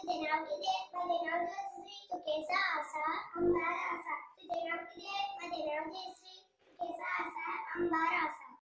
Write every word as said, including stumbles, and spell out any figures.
तुझे नाव किती माझे नाव जयश्री तू केसा असा अंबार असा तुझे नाव किती माझे नाव जयश्री तू केसा असा अंबार असा